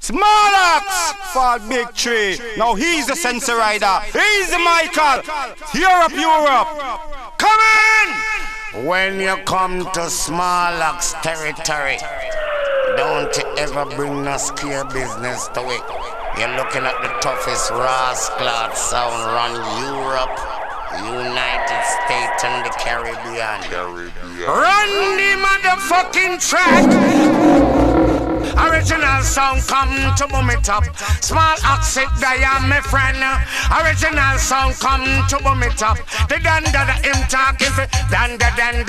Small for Big Tree. Now he's the sensor rider. He's the Michael. Europe. Come in! When you come to Small territory, don't you ever bring no scare business to it. You're looking at the toughest rascal sound run Europe, United States and the Caribbean. Run the motherfucking track! Original sound come to boom it up. Small accent, I am my friend. Original sound come to boom it up. The danda him talking for danda.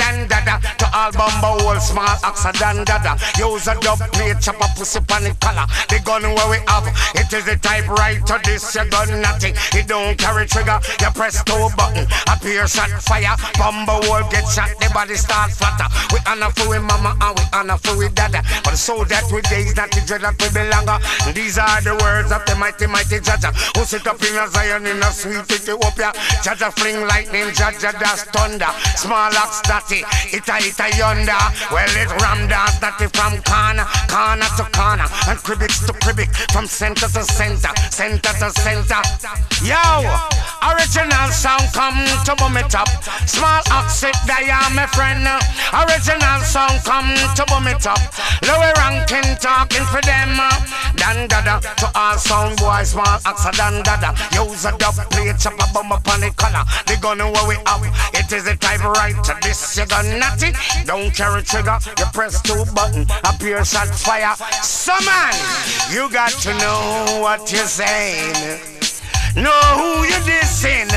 To all bumbo hole, small accent danda. Use a dub plate, chop a pussy pan the color. The gun where we have, it is the type right to this. You gun nothing, it don't carry trigger. You press two button, appear shot fire. Bumbo hole get shot, the body start flutter. We honor for we mama and we honor for we dada. But so that we days that the dread that we belong. These are the words of the mighty Jaja, who sit up in a Zion in a sweet Ethiopia. Jaja fling lightning, Jaja dash thunder. Small axe datty, ita yonder. Well it ram dance datty from corner to corner, and cribbix to cribbix, from center to center to center. Yo, original sound come to boom it up. Small accent, I am my friend. Original sound come to boom it up. Lower ranking talking for them. Dan dada to all sound boys, small axe dan dada. Use a dub plate, chop a bomb upon the color. The gun where we have, it is the type right to this. You got nothing, don't carry trigger. You press two button, appear shot fire. So man, you got to know what you're saying. Know who you're dissing.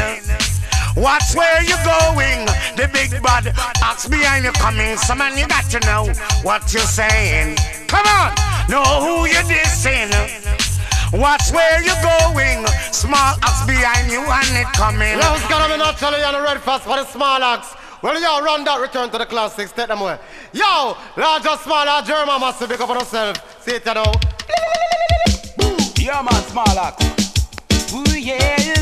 Watch where you're going. The big bad axe behind you coming. So man, you got to know what you're saying. Come on, know who you're dissing. Watch where you're going. Small axe behind you and it coming. Yo, it's gonna be naturally on the red fast for the small axe. Well, yo, run that, return to the classics, take them away. Yo, larger, smaller, German must pick up on yourself. See it, you know. Yeah, man, small axe. Ooh, yes.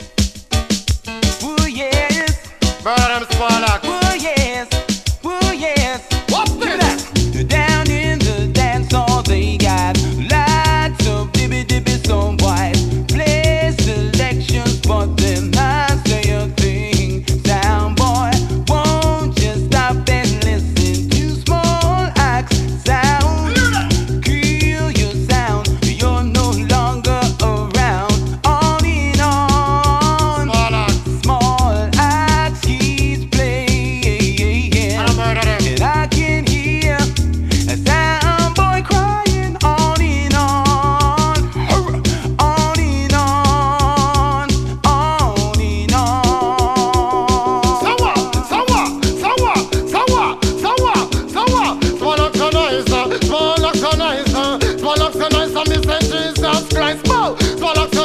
Ooh, yes. Brother, them small axe. Ooh, yes. Ooh, yes. What's this? Down in the dance hall, they got lots of dibby song boys. Play selections, but they're not say a thing. Sound boy, won't you stop and listen to small axe sound? Kill your sound, you're no longer around. On and on, small axe keeps playing, and I can hear a sound boy crying on and on, on and on, on and on. Small axe nicer, me say Jesus Christ. Small axe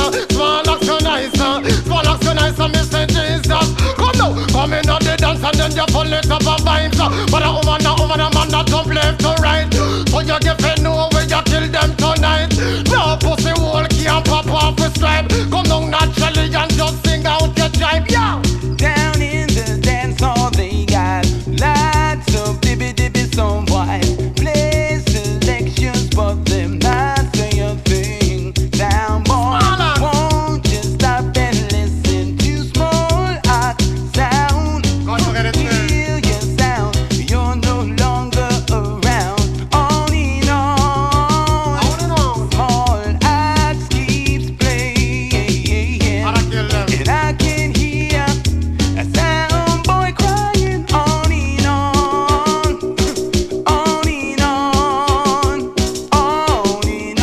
nicer, me say Jesus. Come now, come in on the dance and then you pull it up and vibes. But a woman, a man, not jump left to right. So you get fed know where you kill them tonight. No pussy hole can't pop off with stripe. Come down naturally and just sing out your jive, yo. Down in the dance hall, they got lots of dibby song boys. Play selections, but them not say a thing. Down boy, won't you stop and listen to small axe sound? Feel your sound, you're no longer around. On and on, small axe keeps playing, and I can hear a sound boy crying on and on, on and on, on and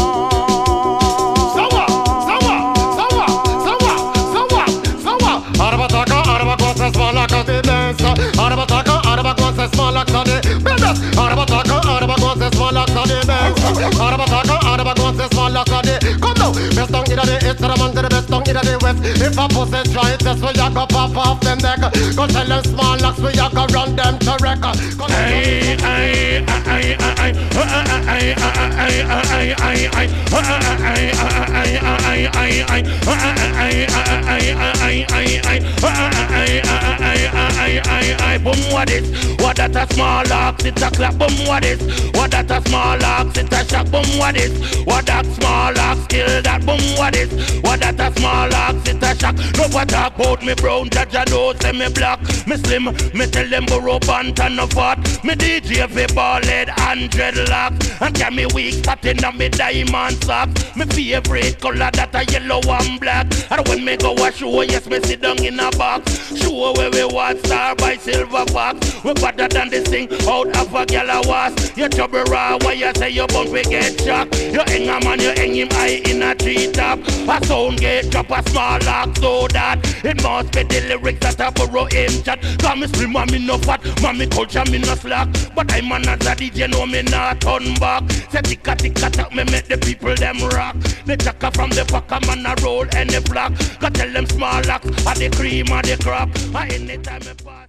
on. Araba cosa small axe de dance. Araba cosa small axe de business. Araba cosa small axe de dance. Araba cosa small axe de come now. Best down in the east to the man to the best, down in the west. If a pussy try test, we a go pop off them neck. Go tell them small locks, we a go run them to wreck. Boom, what is? What that a small locks? It's a clap. Boom, what is? What that a small locks? It's a shock. Boom, what is? What that small locks? Kill that. Boom, what is? What that a small locks? It's a shock. No what talk about me brown, judge know say me black. Me slim, me tell them burrow pant and no fat. Me DJ fi ball head and dreadlocks. And carry me weak satin and me diamond socks. Me favorite color that a yellow and black. And when me go a show, yes me sit down in a box. Show where we want star by silver fox. We better than this thing out of a gal a was. You trouble raw, why you say you bump we get shot. You hang a man, you hang him high in a tree top. A sound gate drop a small lock so that it must be the lyrics that a burrow him chat. Cause me slim and me no fat, man me culture me no slack. But I man as a DJ know me not turn back. Say ticka ticka tack me make the people them rock. The chaka from the packer man a roll any block. Go tell them small locks are the cream of the crop. And anytime me pass